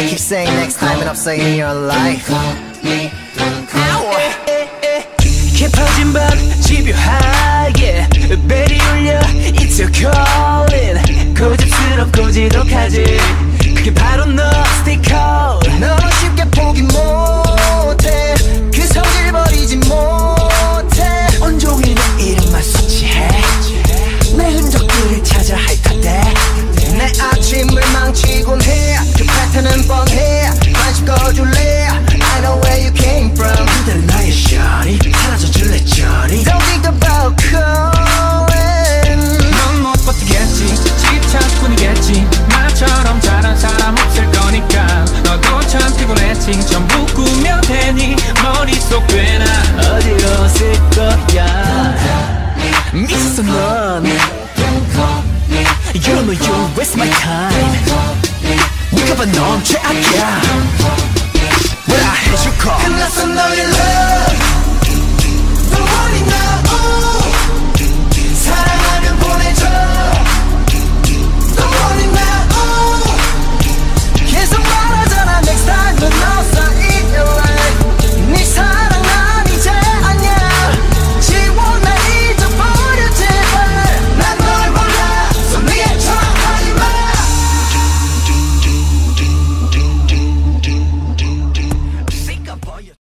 keep saying next time and I'm saying in your life. 깊어진 밤 집요하게 벨이 울려 It's your calling 고집스럽고 지독하지 그게 바로 너 Stay cold 넌 쉽게 포기 못해 그 성질 버리지 못해 온종일 내 이름만 수치해 내 흔적들을 찾아 핥아대 내 아침을 망치곤 해 그 패턴은 뻔해 관심 꺼줄래 I know where you came from 그대로 나의 shawty 사라져 줄래 저리 Don't think about calling 넌 못 버티겠지 집착뿐이겠지 나처럼 잘한 사람 없을 거니까 너도 참 피곤했지 전부 꾸며 대니 머릿속 꽤나 어지러웠을 거야 미쳤어 넌 You know you waste my time 네가 봐 넌 최악이야 What I hate you call 끝났어 너의 love 너 원이 나